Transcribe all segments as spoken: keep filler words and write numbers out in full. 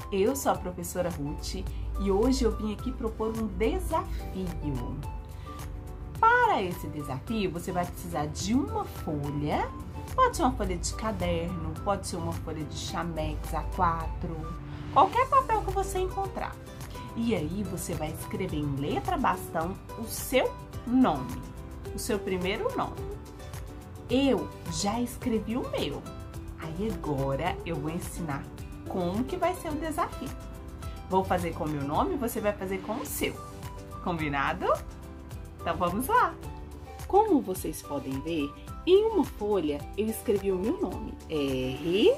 eu sou a professora Ruth e hoje eu vim aqui propor um desafio. Para esse desafio, você vai precisar de uma folha, pode ser uma folha de caderno, pode ser uma folha de chamex A quatro, qualquer papel que você encontrar. E aí você vai escrever em letra bastão o seu nome, o seu primeiro nome. Eu já escrevi o meu, aí agora eu vou ensinar como que vai ser o desafio. Vou fazer com o meu nome, você vai fazer com o seu. Combinado? Então vamos lá! Como vocês podem ver, em uma folha eu escrevi o meu nome. R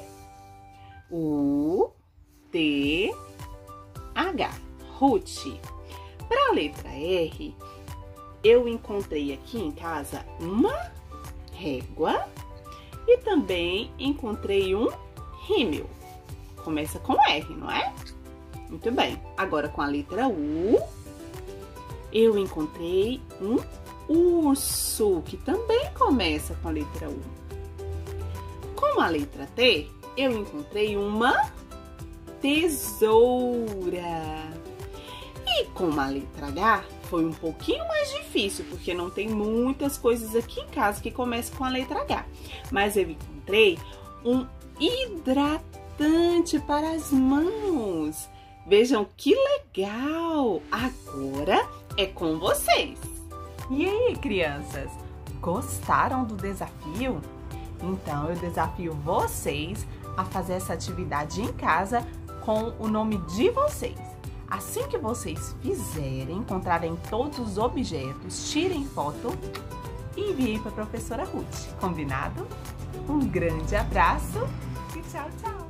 U T H, Ruth. Para a letra R, eu encontrei aqui em casa uma régua e também encontrei um rímel. Começa com R, não é? Muito bem. Agora com a letra U, eu encontrei um urso, que também começa com a letra U. Com a letra T, eu encontrei uma tesoura. E com a letra H, foi um pouquinho mais difícil, porque não tem muitas coisas aqui em casa que começam com a letra H. Mas eu encontrei um hidratante para as mãos. Vejam que legal! Agora é com vocês! E aí, crianças? Gostaram do desafio? Então, eu desafio vocês a fazer essa atividade em casa com o nome de vocês. Assim que vocês fizerem, encontrarem todos os objetos, tirem foto e enviem para a professora Ruth. Combinado? Um grande abraço e tchau, tchau!